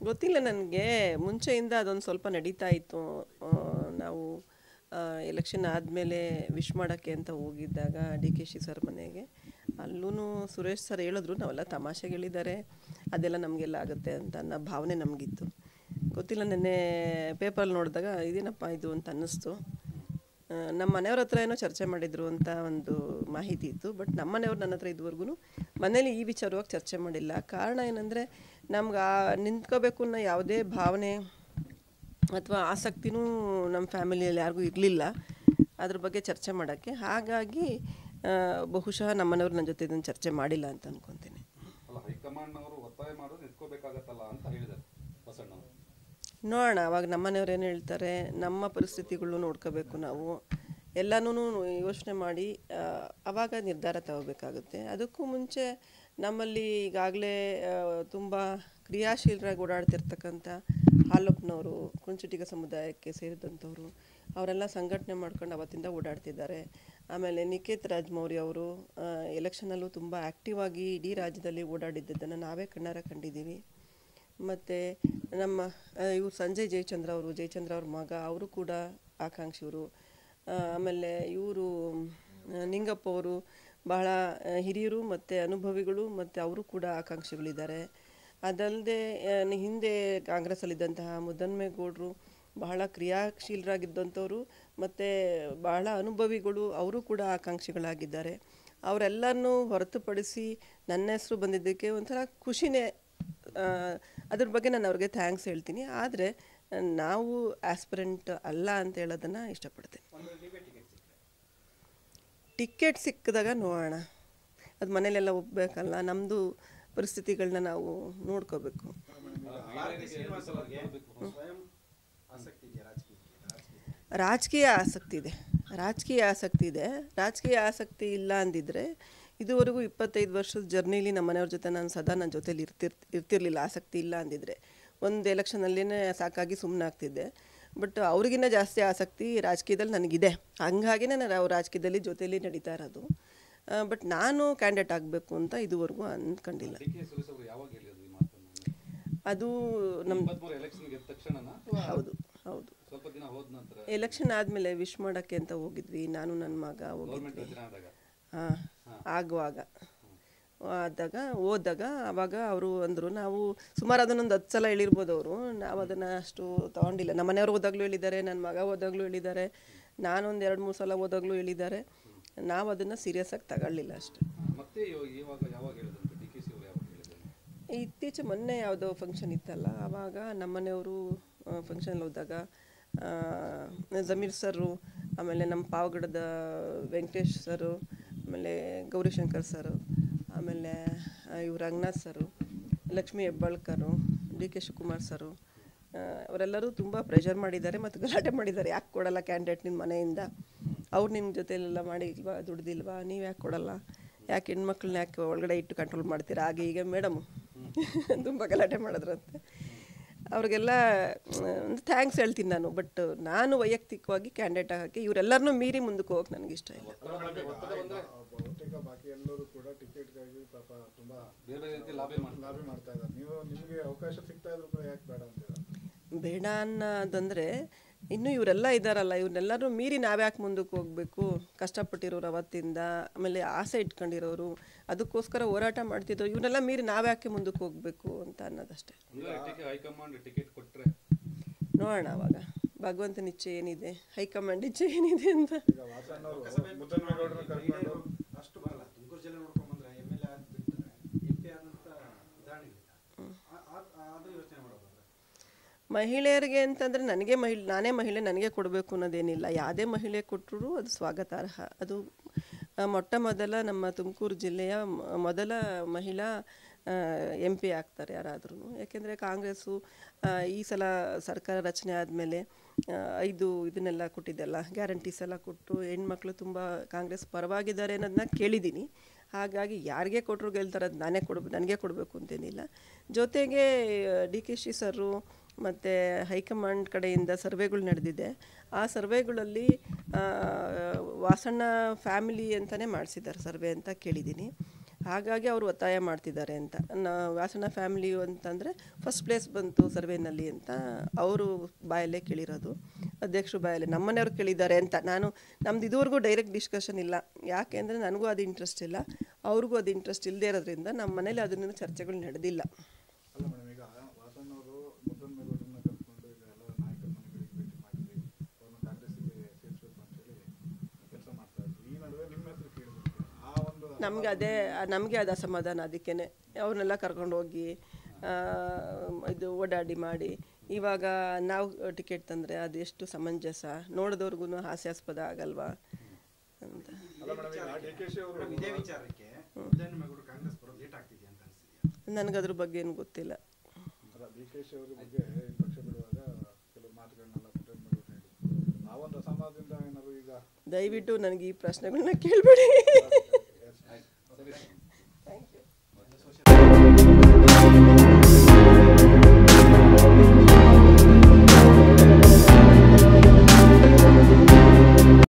ಗೊತ್ತಿಲ್ಲ ನನಗೆ. ಮುಂಚೆಯಿಂದ ಅದೊಂದು ಸ್ವಲ್ಪ ನಡೀತಾ ಇತ್ತು. ನಾವು ಎಲೆಕ್ಷನ್ ಆದಮೇಲೆ ವಿಶ್ ಮಾಡೋಕ್ಕೆ ಅಂತ ಹೋಗಿದ್ದಾಗ ಡಿ ಕೆ ಶಿ ಸರ್ ಮನೆಗೆ, ಅಲ್ಲೂ ಸುರೇಶ್ ಸರ್ ಹೇಳಿದ್ರು, ನಾವೆಲ್ಲ ತಮಾಷೆಗೆ ಹೇಳಿದ್ದಾರೆ, ಅದೆಲ್ಲ ನಮಗೆಲ್ಲ ಆಗುತ್ತೆ ಅಂತ ಅನ್ನೋ ಭಾವನೆ ನಮಗಿತ್ತು. ಗೊತ್ತಿಲ್ಲ, ನೆನ್ನೆ ಪೇಪರಲ್ಲಿ ನೋಡಿದಾಗ ಇದೇನಪ್ಪ ಇದು ಅಂತ ಅನ್ನಿಸ್ತು. ನಮ್ಮ ಮನೆಯವ್ರ ಹತ್ರ ಏನೋ ಚರ್ಚೆ ಮಾಡಿದರು ಅಂತ ಒಂದು ಮಾಹಿತಿ ಇತ್ತು. ಬಟ್ ನಮ್ಮ ಮನೆಯವ್ರು ನನ್ನ ಹತ್ರ ಇದುವರೆಗೂ ಮನೇಲಿ ಈ ವಿಚಾರವಾಗಿ ಚರ್ಚೆ ಮಾಡಿಲ್ಲ. ಕಾರಣ ಏನಂದರೆ, ನಮ್ಗೆ ನಿಂತ್ಕೋಬೇಕು ಅನ್ನೋ ಯಾವುದೇ ಭಾವನೆ ಅಥವಾ ಆಸಕ್ತಿನೂ ನಮ್ಮ ಫ್ಯಾಮಿಲಿಯಲ್ಲಿ ಯಾರಿಗೂ ಇರಲಿಲ್ಲ ಅದ್ರ ಬಗ್ಗೆ ಚರ್ಚೆ ಮಾಡೋಕ್ಕೆ. ಹಾಗಾಗಿ ಬಹುಶಃ ನಮ್ಮ ಮನೆಯವ್ರು ನನ್ನ ಜೊತೆ ಇದನ್ನು ಚರ್ಚೆ ಮಾಡಿಲ್ಲ ಅಂತ ಅಂದ್ಕೊತೀನಿ. ನೋಡೋಣ ಅವಾಗ ನಮ್ಮ ಮನೆಯವ್ರು ಏನು ಹೇಳ್ತಾರೆ. ನಮ್ಮ ಪರಿಸ್ಥಿತಿಗಳು ನೋಡ್ಕೋಬೇಕು, ನಾವು ಎಲ್ಲನೂ ಯೋಚನೆ ಮಾಡಿ ಆವಾಗ ನಿರ್ಧಾರ ತಗೋಬೇಕಾಗುತ್ತೆ. ಅದಕ್ಕೂ ಮುಂಚೆ ನಮ್ಮಲ್ಲಿ ಈಗಾಗಲೇ ತುಂಬ ಕ್ರಿಯಾಶೀಲರಾಗಿ ಓಡಾಡ್ತಿರ್ತಕ್ಕಂಥ ಹಾಲಪ್ಪನವರು, ಕುಂಚಿಟಿಗ ಸಮುದಾಯಕ್ಕೆ ಸೇರಿದಂಥವ್ರು, ಅವರೆಲ್ಲ ಸಂಘಟನೆ ಮಾಡ್ಕೊಂಡು ಅವತ್ತಿಂದ ಓಡಾಡ್ತಿದ್ದಾರೆ. ಆಮೇಲೆ ನಿಕೇತ್ ರಾಜಮೌರಿ ಅವರು ಎಲೆಕ್ಷನಲ್ಲೂ ತುಂಬ ಆ್ಯಕ್ಟಿವ್ ಆಗಿ ಇಡೀ ರಾಜ್ಯದಲ್ಲಿ ಓಡಾಡಿದ್ದನ್ನು ನಾವೇ ಕಣ್ಣಾರ ಕಂಡಿದ್ದೀವಿ. ಮತ್ತು ನಮ್ಮ ಇವರು ಸಂಜಯ್ ಜಯಚಂದ್ರ ಅವರು, ಜಯಚಂದ್ರ ಅವ್ರ ಮಗ, ಅವರು ಕೂಡ ಆಕಾಂಕ್ಷಿಯವರು. ಆಮೇಲೆ ಇವರು ನಿಂಗಪ್ಪ ಅವರು ಬಹಳ ಹಿರಿಯರು ಮತ್ತು ಅನುಭವಿಗಳು, ಮತ್ತು ಅವರು ಕೂಡ ಆಕಾಂಕ್ಷಿಗಳಿದ್ದಾರೆ. ಅದಲ್ಲದೆ ಹಿಂದೆ ಕಾಂಗ್ರೆಸ್ಸಲ್ಲಿದ್ದಂತಹ ಮುದ್ದನ್ಮೇಗೌಡರು ಬಹಳ ಕ್ರಿಯಾಶೀಲರಾಗಿದ್ದಂಥವ್ರು ಮತ್ತು ಬಹಳ ಅನುಭವಿಗಳು, ಅವರು ಕೂಡ ಆಕಾಂಕ್ಷಿಗಳಾಗಿದ್ದಾರೆ. ಅವರೆಲ್ಲನೂ ಹೊರತುಪಡಿಸಿ ನನ್ನ ಹೆಸರು ಬಂದಿದ್ದಕ್ಕೆ ಒಂಥರ ಖುಷಿನೇ. ಅದ್ರ ಬಗ್ಗೆ ನಾನು ಅವ್ರಿಗೆ ಥ್ಯಾಂಕ್ಸ್ ಹೇಳ್ತೀನಿ. ಆದರೆ ನಾವು ಆಸ್ಪಿರೆಂಟ್ ಅಲ್ಲ ಅಂತ ಹೇಳೋದನ್ನು ಇಷ್ಟಪಡ್ತೀನಿ. ಟಿಕೆಟ್ ಸಿಕ್ಕಿದಾಗ ನೋಡೋಣ, ಅದು ಮನೇಲೆಲ್ಲ ಒಪ್ಪಬೇಕಲ್ಲ, ನಮ್ಮದು ಪರಿಸ್ಥಿತಿಗಳನ್ನ ನಾವು ನೋಡ್ಕೋಬೇಕು. ರಾಜಕೀಯ ಆಸಕ್ತಿ ಇದೆ, ರಾಜಕೀಯ ಆಸಕ್ತಿ ಇಲ್ಲ ಅಂದಿದ್ರೆ ಇದುವರೆಗೂ 25 ವರ್ಷದ ಜರ್ನಿಲಿ ನಮ್ಮ ಮನೆಯವ್ರ ಜೊತೆ ನಾನು ಸದಾ ನನ್ನ ಜೊತೇಲಿ ಇರ್ತಿರ್ಲಿಲ್ಲ. ಆಸಕ್ತಿ ಇಲ್ಲ ಅಂದಿದ್ರೆ ಒಂದು ಎಲೆಕ್ಷನಲ್ಲೇ ಸಾಕಾಗಿ ಸುಮ್ಮನೆ ಆಗ್ತಿದ್ದೆ. ಬಟ್ ಅವ್ರಿಗಿನ್ನ ಜಾಸ್ತಿ ಆಸಕ್ತಿ ರಾಜಕೀಯದಲ್ಲಿ ನನಗಿದೆ. ಹಂಗಾಗಿನೇ ನಾನು ರಾಜಕೀಯದಲ್ಲಿ ಜೊತೇಲಿ ನಡೀತಾ ಇರೋದು. ಬಟ್ ನಾನು ಕ್ಯಾಂಡಿಡೇಟ್ ಆಗಬೇಕು ಅಂತ ಇದುವರೆಗೂ ಅಂದ್ಕೊಂಡಿಲ್ಲ. ಅದು ನಮ್ಮ ಹೌದು ಎಲೆಕ್ಷನ್ ಆದಮೇಲೆ ವಿಶ್ ಮಾಡೋಕ್ಕೆ ಅಂತ ಹೋಗಿದ್ವಿ, ನಾನು ನನ್ನ ಮಗ ಹೋಗಿದ್ವಿ. ಹೋದಾಗ ಅವಾಗ ಅವರು ಅಂದರು, ನಾವು ಸುಮಾರು ಅದನ್ನೊಂದು 10 ಸಲ ಹೇಳಿರ್ಬೋದು ಅವರು, ನಾವು ಅದನ್ನು ಅಷ್ಟು ತೊಗೊಂಡಿಲ್ಲ. ನಮ್ಮ ಮನೆಯವ್ರು ಹೋದಾಗಲೂ ಹೇಳಿದ್ದಾರೆ, ನನ್ನ ಮಗ ಹೋದಾಗಲೂ ಹೇಳಿದ್ದಾರೆ, ನಾನೊಂದು 2-3 ಸಲ ಹೋದಾಗಲೂ ಹೇಳಿದ್ದಾರೆ. ನಾವು ಅದನ್ನು ಸೀರಿಯಸ್ ಆಗಿ ತಗೊಳ್ಳಿಲ್ಲ ಅಷ್ಟೆ. ಇತ್ತೀಚೆ ಮೊನ್ನೆ ಯಾವುದೋ ಫಂಕ್ಷನ್ ಇತ್ತಲ್ಲ, ಆವಾಗ ನಮ್ಮ ಮನೆಯವರು ಫಂಕ್ಷನಲ್ಲಿ ಹೋದಾಗ ಜಮೀರ್ ಸರು, ಆಮೇಲೆ ನಮ್ಮ ಪಾವಗಡದ ವೆಂಕಟೇಶ್ ಸರು, ಆಮೇಲೆ ಗೌರಿಶಂಕರ್ ಸರು, ಆಮೇಲೆ ಇವರು Ranganath sir, Lakshmi Hebbalkar, D K Shivakumar sir, ಅವರೆಲ್ಲರೂ ತುಂಬ ಪ್ರೆಷರ್ ಮಾಡಿದ್ದಾರೆ ಮತ್ತು ಗಲಾಟೆ ಮಾಡಿದ್ದಾರೆ. ಯಾಕೆ ಕೊಡಲ್ಲ ಕ್ಯಾಂಡಿಡೇಟ್ ನಿಮ್ಮ ಮನೆಯಿಂದ, ಅವ್ರು ನಿಮ್ಮ ಜೊತೆಲೆಲ್ಲ ಮಾಡಿಲ್ವಾ, ದುಡ್ದಿಲ್ವಾ, ನೀವು ಯಾಕೆ ಕೊಡಲ್ಲ, ಯಾಕೆ ಹೆಣ್ಮಕ್ಳನ್ನ ಯಾಕೆ ಒಳಗಡೆ ಇಟ್ಟು ಕಂಟ್ರೋಲ್ ಮಾಡ್ತೀರಾ, ಹಾಗೆ ಈಗ ಮೇಡಮು ತುಂಬ ಗಲಾಟೆ ಮಾಡಿದ್ರಂತೆ. ಅವ್ರಿಗೆಲ್ಲ ಒಂದು ಥ್ಯಾಂಕ್ಸ್ ಹೇಳ್ತೀನಿ ನಾನು. ಬಟ್ ನಾನು ವೈಯಕ್ತಿಕವಾಗಿ ಕ್ಯಾಂಡಿಡೇಟ್ ಆಗೋಕ್ಕೆ ಇವರೆಲ್ಲರನ್ನೂ ಮೀರಿ ಮುಂದಕ್ಕೆ ಹೋಗಕ್ಕೆ ನನಗಿಷ್ಟ ಇಲ್ಲ. ಬೇಡ ಅನ್ನೋದಂದರೆ, ಇನ್ನೂ ಇವರೆಲ್ಲ ಇದ್ದಾರಲ್ಲ, ಇವ್ರನ್ನೆಲ್ಲರೂ ಮೀರಿ ನಾವ್ಯಾಕೆ ಮುಂದಕ್ಕೆ ಹೋಗಬೇಕು, ಕಷ್ಟಪಟ್ಟಿರೋರು ಅವತ್ತಿಂದ, ಆಮೇಲೆ ಆಸೆ ಇಟ್ಕೊಂಡಿರೋರು, ಅದಕ್ಕೋಸ್ಕರ ಹೋರಾಟ ಮಾಡ್ತಿದ್ರು, ಇವನ್ನೆಲ್ಲ ಮೀರಿ ನಾವ್ಯಾಕೆ ಮುಂದಕ್ಕೆ ಹೋಗಬೇಕು ಅಂತ ಅನ್ನೋದಷ್ಟೇ. ನೋಡೋಣ ಅವಾಗ ಭಗವಂತನ ಇಚ್ಛೆ ಏನಿದೆ, ಹೈಕಮಾಂಡ್ ಇಚ್ಛೆ ಏನಿದೆ ಅಂತ. ಮಹಿಳೆಯರಿಗೆ ಅಂತಂದರೆ ನಾನೇ ಮಹಿಳೆ, ನನಗೆ ಕೊಡಬೇಕು ಅನ್ನೋದೇನಿಲ್ಲ. ಯಾವುದೇ ಮಹಿಳೆ ಕೊಟ್ಟರು ಅದು ಸ್ವಾಗತಾರ್ಹ. ಅದು ಮೊಟ್ಟ ಮೊದಲ ನಮ್ಮ ತುಮಕೂರು ಜಿಲ್ಲೆಯ ಮೊದಲ ಮಹಿಳಾ MP ಆಗ್ತಾರೆ ಯಾರಾದ್ರೂ. ಯಾಕೆಂದರೆ ಕಾಂಗ್ರೆಸ್ಸು ಈ ಸಲ ಸರ್ಕಾರ ರಚನೆ ಆದಮೇಲೆ 5 ಇದನ್ನೆಲ್ಲ ಕೊಟ್ಟಿದ್ದೆಲ್ಲ, ಗ್ಯಾರಂಟೀಸ್ ಎಲ್ಲ ಕೊಟ್ಟು ಹೆಣ್ಮಕ್ಳು ತುಂಬ ಕಾಂಗ್ರೆಸ್ ಪರವಾಗಿದ್ದಾರೆ ಅನ್ನೋದನ್ನ ಕೇಳಿದ್ದೀನಿ. ಹಾಗಾಗಿ ಯಾರಿಗೆ ಕೊಟ್ಟರು ಗೆಲ್ತಾರೆ, ಅದು ನನಗೆ ಕೊಡಬೇಕು ಅಂತೇನಿಲ್ಲ. ಜೊತೆಗೆ ಡಿ ಕೆ ಶಿ ಸರು ಮತ್ತು ಹೈಕಮಾಂಡ್ ಕಡೆಯಿಂದ ಸರ್ವೆಗಳು ನಡೆದಿದೆ. ಆ ಸರ್ವೆಗಳಲ್ಲಿ ವಾಸಣ್ಣ ಫ್ಯಾಮಿಲಿ ಅಂತಲೇ ಮಾಡಿಸಿದ್ದಾರೆ ಸರ್ವೆ ಅಂತ ಕೇಳಿದ್ದೀನಿ. ಹಾಗಾಗಿ ಅವರು ಒತ್ತಾಯ ಮಾಡ್ತಿದ್ದಾರೆ ಅಂತ. ವಾಸನ ಫ್ಯಾಮಿಲಿ ಅಂತಂದರೆ ಫಸ್ಟ್ ಪ್ಲೇಸ್ ಬಂತು ಸರ್ವೇನಲ್ಲಿ ಅಂತ ಅವರು ಬಾಯಲ್ಲೇ ಕೇಳಿರೋದು, ಅಧ್ಯಕ್ಷರು ಬಾಯಲ್ಲೇ. ನಮ್ಮನೆಯವ್ರು ಕೇಳಿದ್ದಾರೆ ಅಂತ ನಮ್ದು ಇದುವರೆಗೂ ಡೈರೆಕ್ಟ್ ಡಿಸ್ಕಷನ್ ಇಲ್ಲ. ಯಾಕೆ ಅಂದರೆ ನನಗೂ ಅದು ಇಂಟ್ರೆಸ್ಟ್ ಇಲ್ಲ, ಅವ್ರಿಗೂ ಅದು ಇಂಟ್ರೆಸ್ಟ್ ಇಲ್ಲದೆ ಇರೋದ್ರಿಂದ ನಮ್ಮ ಮನೇಲಿ ಅದನ್ನು ಚರ್ಚೆಗಳು ನಡೆದಿಲ್ಲ. ನಮಗೆ ಅದು ಅಸಮಾಧಾನ. ಅದಕ್ಕೇ ಅವ್ರನ್ನೆಲ್ಲ ಕರ್ಕೊಂಡೋಗಿ ಇದು ಓಡಾಡಿ ಮಾಡಿ ಇವಾಗ ನಾವು ಟಿಕೆಟ್ ತಂದರೆ ಅದು ಎಷ್ಟು ಸಮಂಜಸ, ನೋಡಿದವ್ರಿಗೂ ಹಾಸ್ಯಾಸ್ಪದ ಆಗಲ್ವಾ ಅಂತ. ನನಗದ್ರ ಬಗ್ಗೆ ಏನು ಗೊತ್ತಿಲ್ಲ. ದಯವಿಟ್ಟು ನನಗೆ ಈ ಪ್ರಶ್ನೆಗಳನ್ನ ಕೇಳಬೇಡಿ.